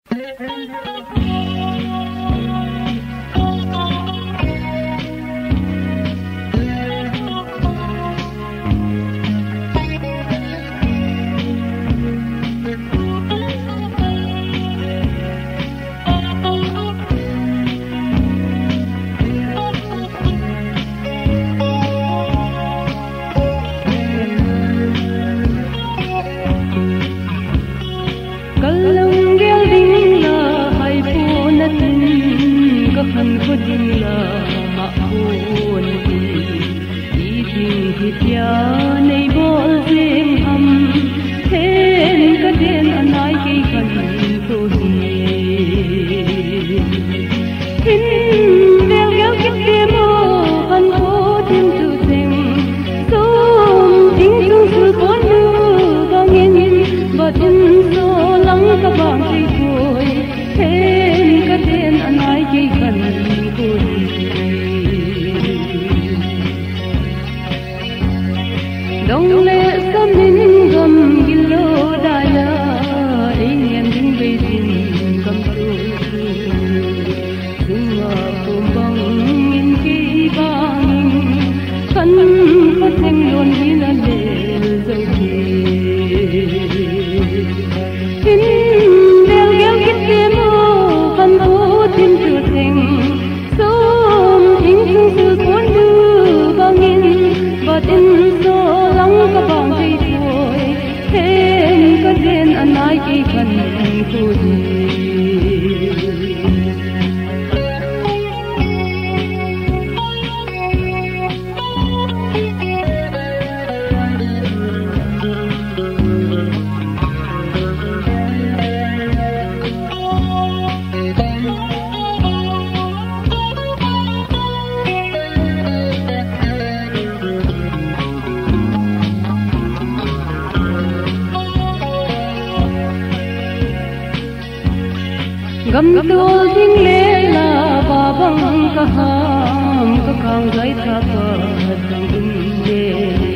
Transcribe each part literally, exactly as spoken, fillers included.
gam dol ding le la ba bang ka ham ka khang gai tha pa dang in le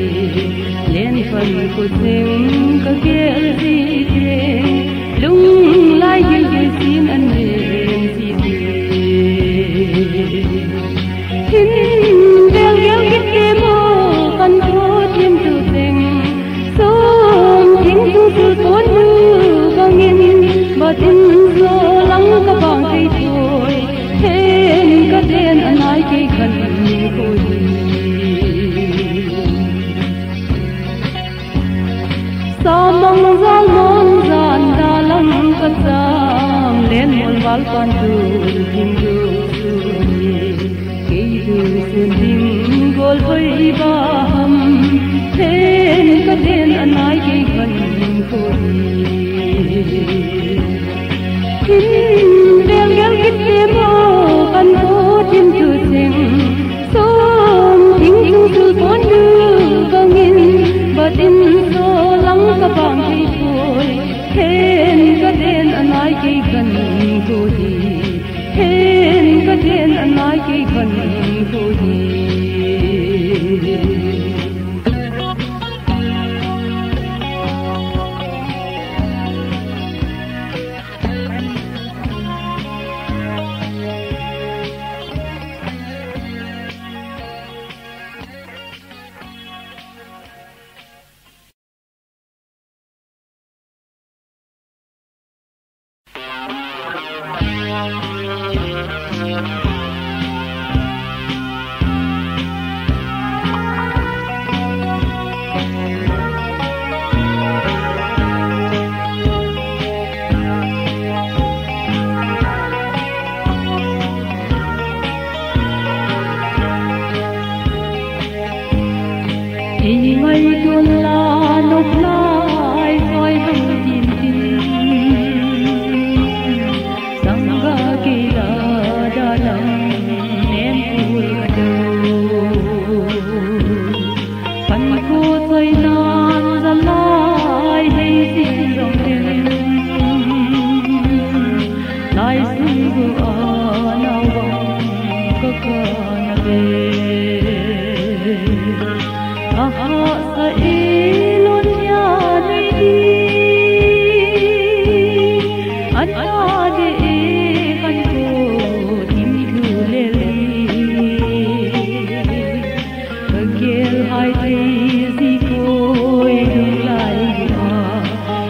len fan ko sing ka ke si ke lung lai gil gil sin an le si ke tin del gel git ke mo kan ko tin tu sing so ting tu tu ton nu bang in ba tin so ka bang kai thôi hen ka den anai ke khan ko hi sa mong zal mon zan da lam ka sam len mon wal pan tu ding du su ni ke du sun ding gol hoi ba ham hen ka den anai ke khan ko hi del gel git te mo kan ko tin tu sing som ting tu tu pon du bangin batin so lang ka bang hi khoi hen ka den anai ke kan ko hi hen ka den anai ke kan ko hi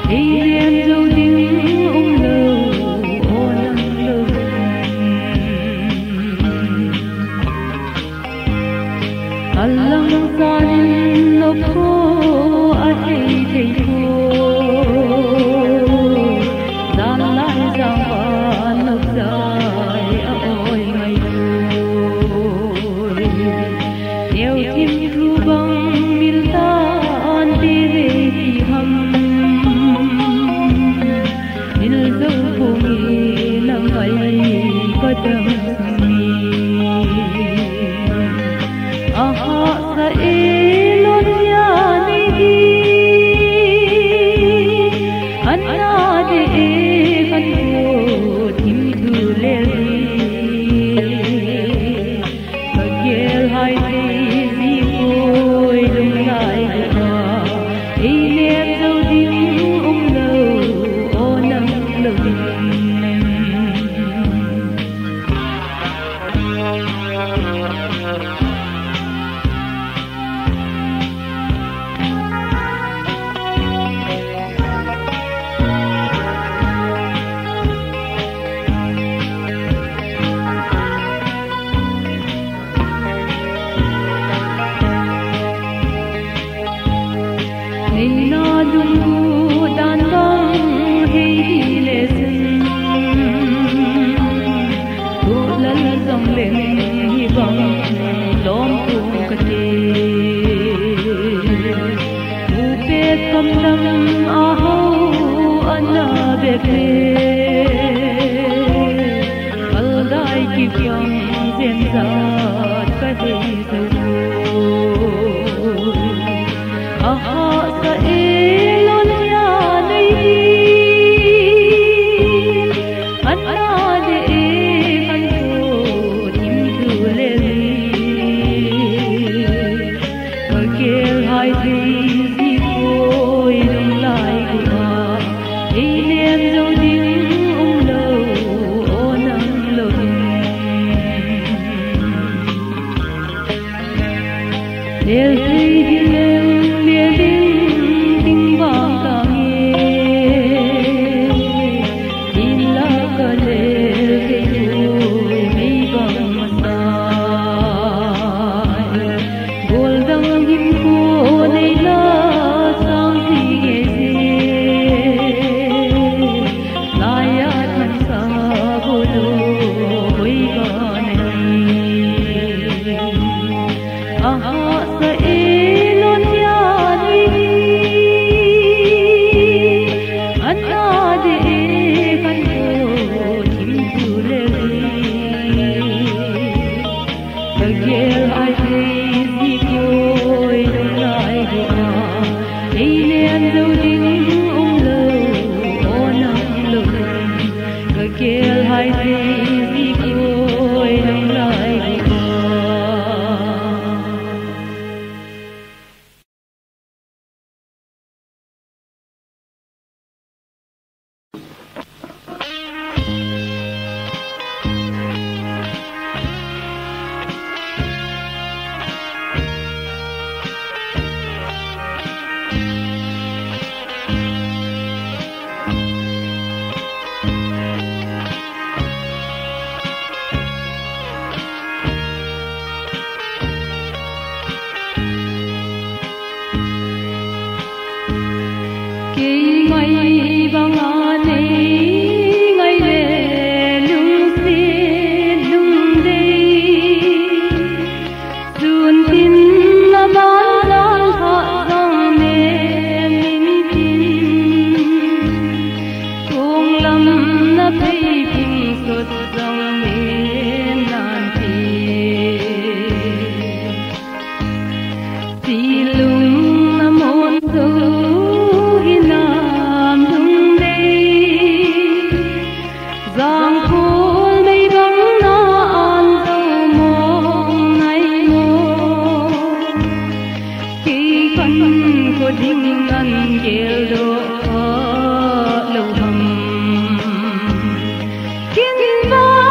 Kiên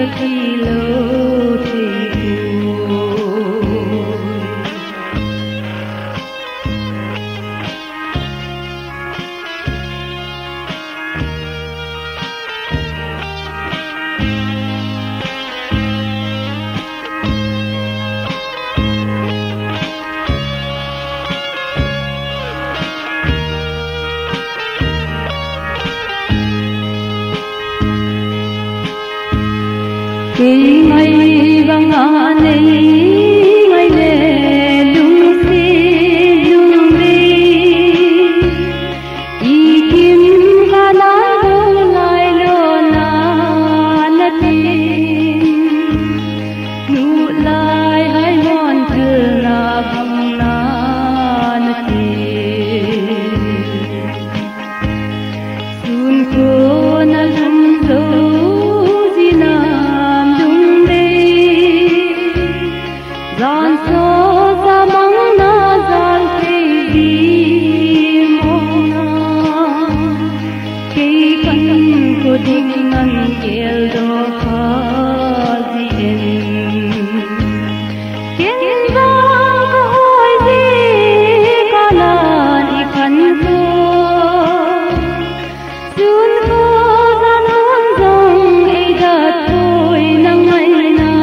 Khi ngày vang ngã này ngày lệ lung xì lung đi ý kim ga na đâu lại lo na na tin nụ lại hai mòn thơ na vang na na tin sun ko na lung đâu Giàn số ra mắng na giàn cây đi mong na cây cân của đinh ngăn kêu đô khó gì em kiến ra có hỏi gì có là đi khăn cô xuân cô ra nón dòng ấy đã thôi nắng ngày na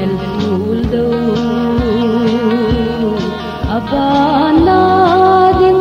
Abana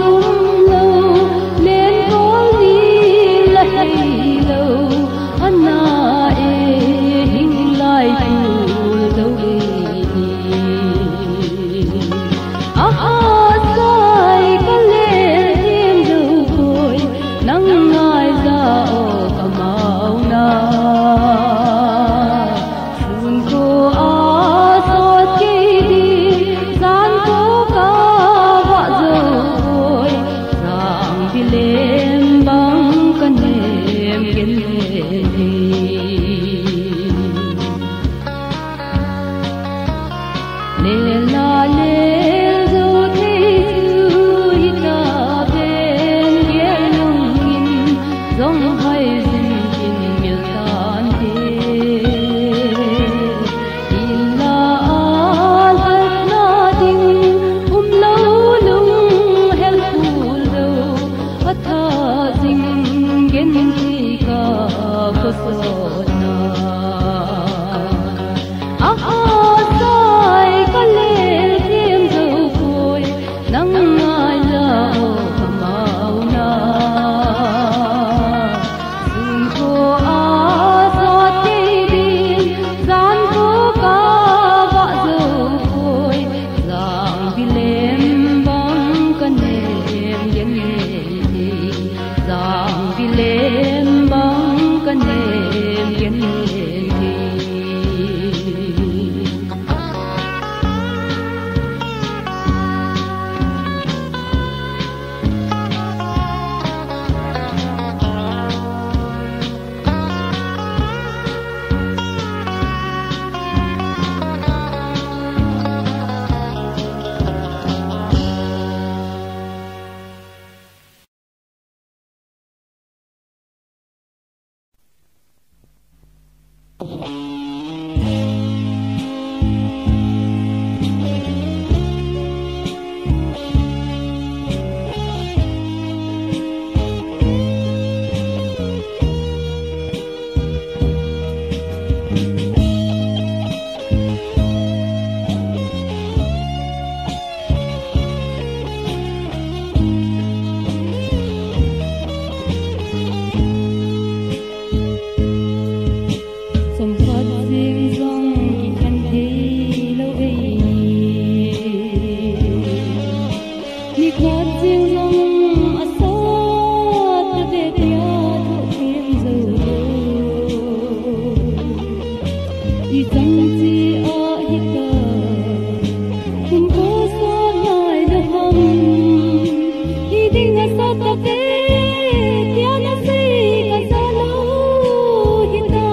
te tiana se ka salo hita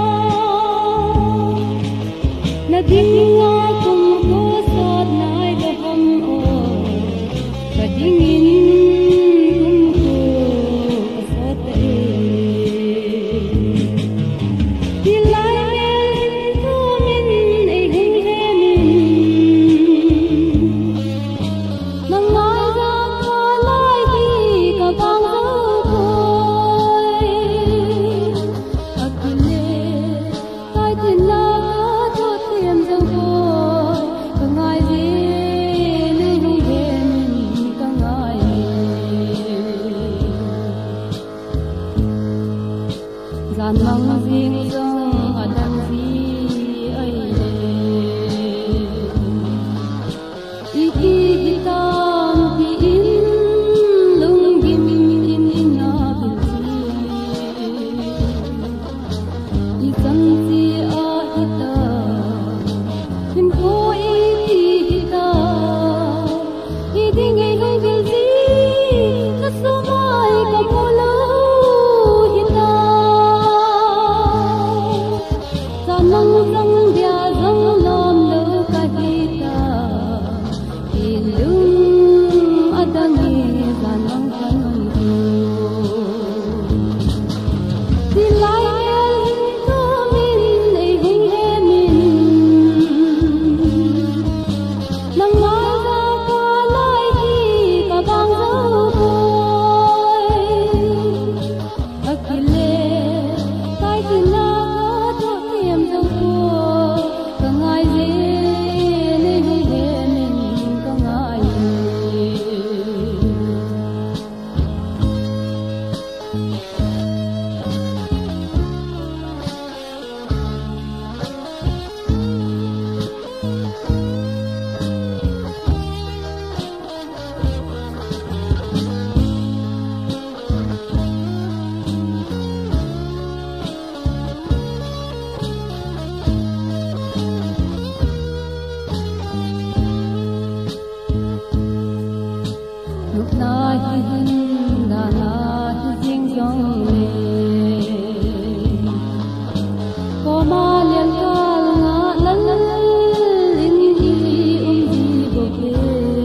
na dinga kum ko sat nai do ham o ka dingin kum ko sat e dilai mel to min e hing he min nang mai ra ka lai di ka bang do koi akile tai tin la ka cho tiêm dâng koi ka ngai di le hung he min ka ngai gian mang riêng dâng adam vi ai le iki hitam ki in lung gim in ina bilsi i sam si a hita hin ko i hita i ding ei lung bilsi ka sumai ka molo hita gian mang dâng dia dâng lom lo ka hita ilung adangi gian mang kanong ko dilai mel to min ei hing he min nang mai ra ka lai di ka bang do koi akile tai tin la ka cho tiêm dâng koi ka ngai di le hung he min ka ngai lúc na hi hin da na hi jing jong le ko ma lian kal nga lal lin hi um ji bo ke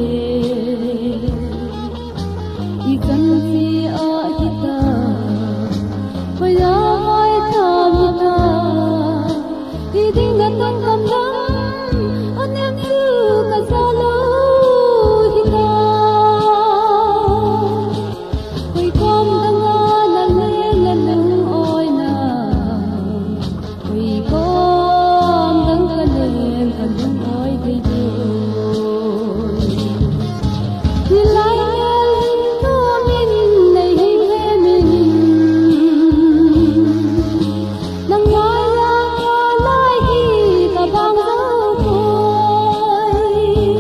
i kan si a hita pai ya mai tha mi ta i ding na ton kam lam an em su ka sa lo hita Oi kom danga la le la lung oi na Oi kom dang ka le ka lung oi de de dilai mel to min nei hing he min nang mai ra ka lai di ka bang do koi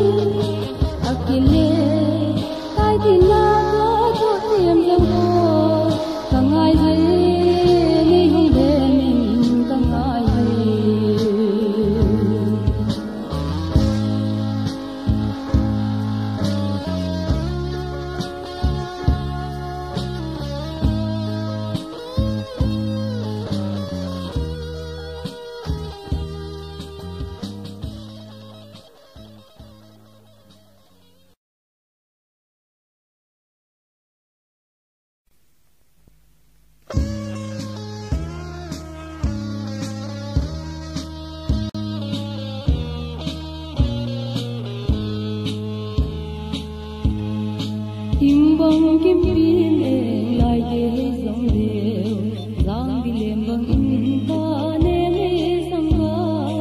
akile tai tin la ka cho tiêm dâng koi ka ngai di le hung he min ka ngai Im bông kim pin em lai de dòng đều giang đi lem bông in ta nem e sang ga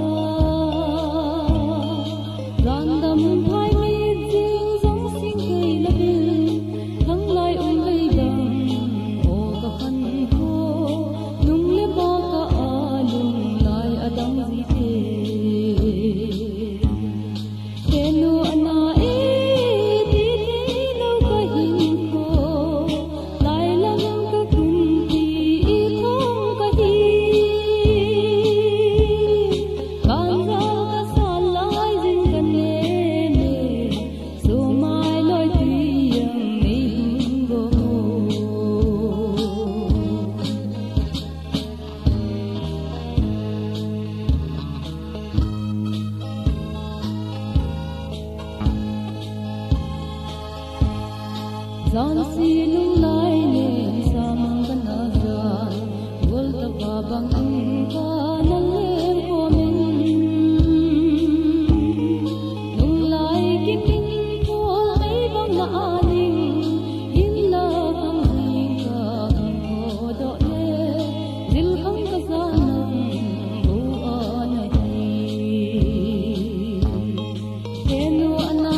giang đam phai mi jing dòng sinh cây la bil thăng lai ong gây đam o ka khan ko nung le ba ka a lung lai adam ji te tenu ana e ti ti lo ka hin ko lai lam ka kun ti i thong ka Zan si lung lai nem sa mang kan azan Gol ta pa bang ang ka nang em ko min Lung lai kim king ko ay bang na aning Hin la kang ring ka ang ko do le Dil kang kasanang buwan ay Heno ana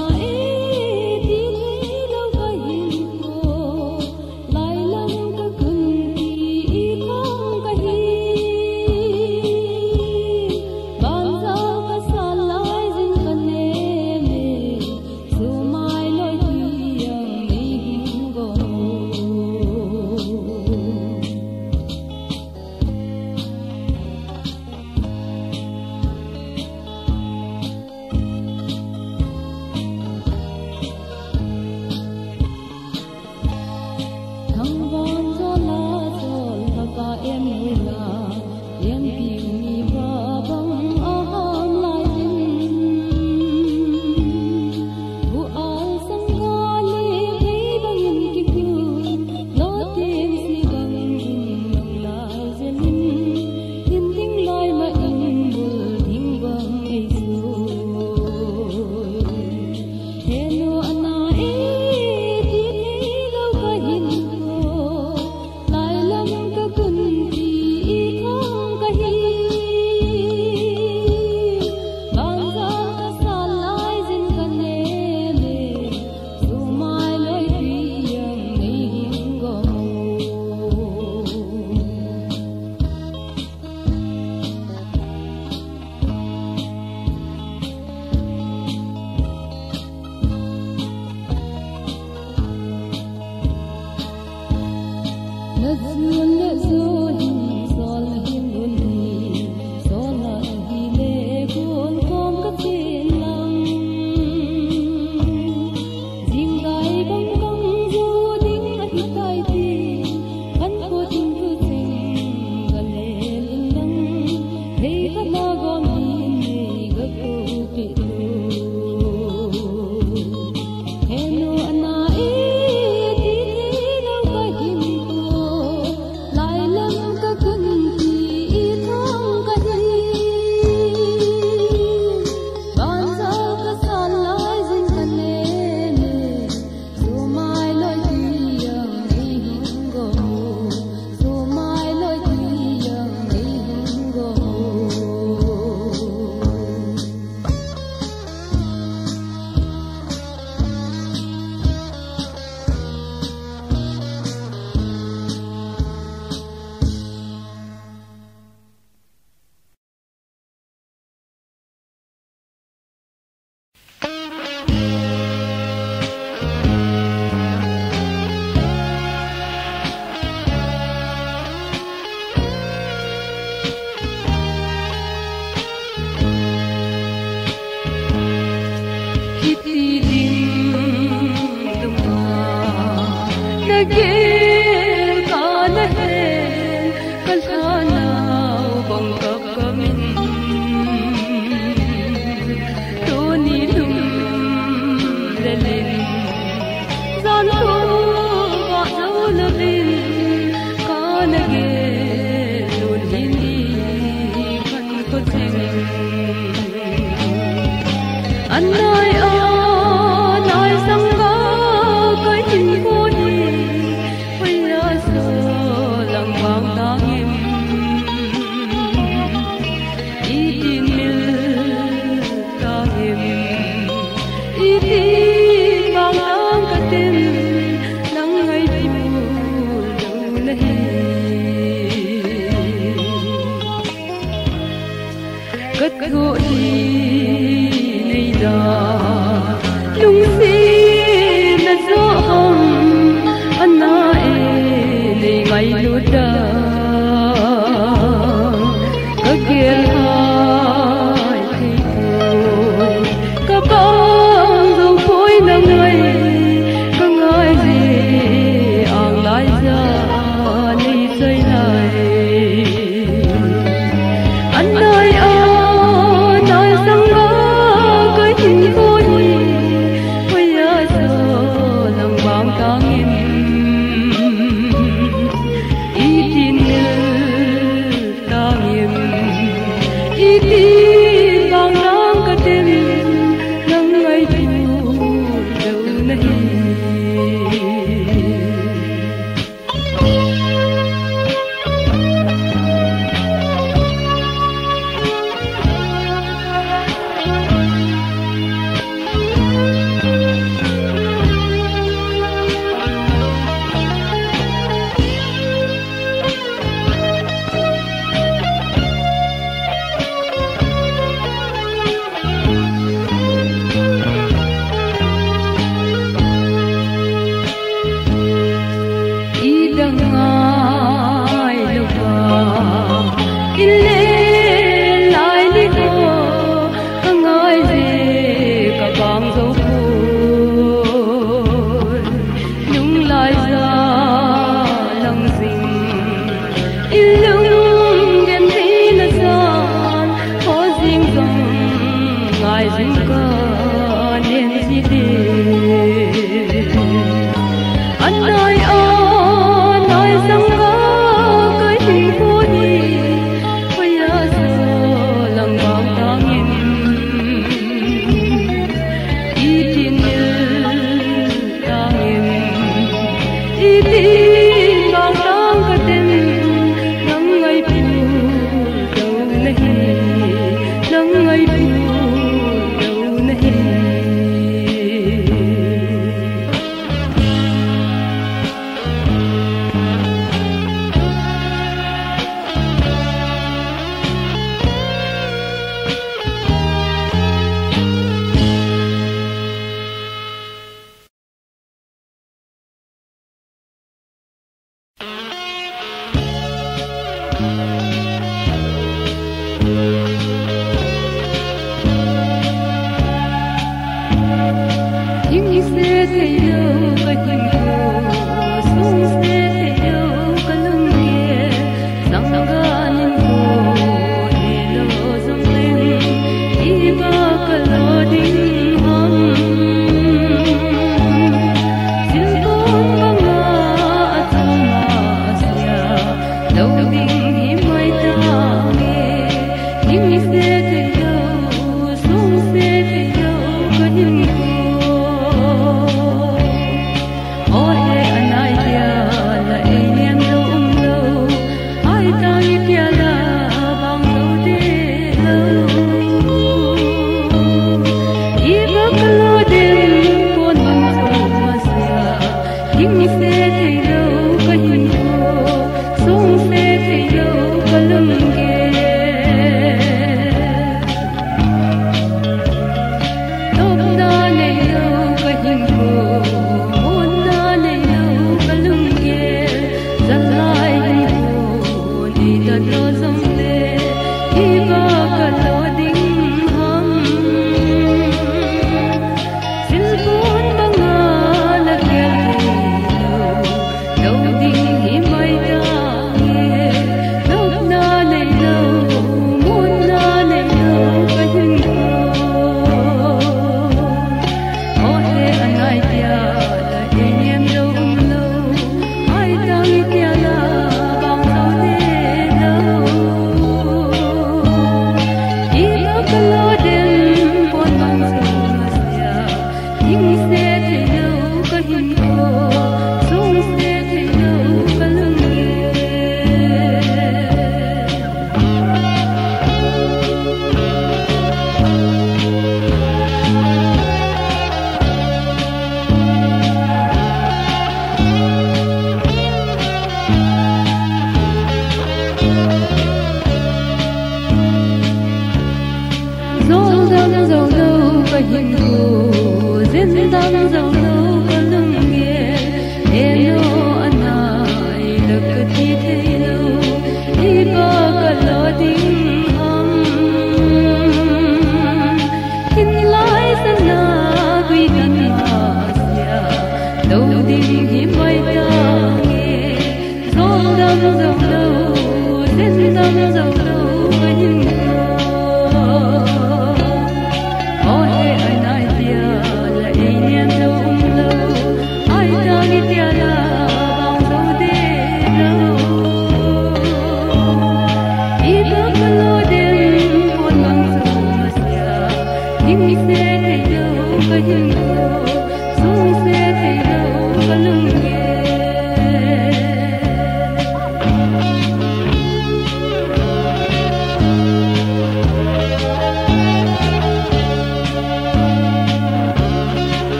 Hãy subscribe cho kênh Ghiền Mì Gõ để không bỏ lỡ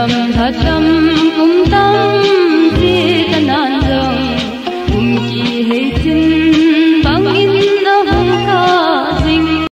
đầm thà chăm cùng tâm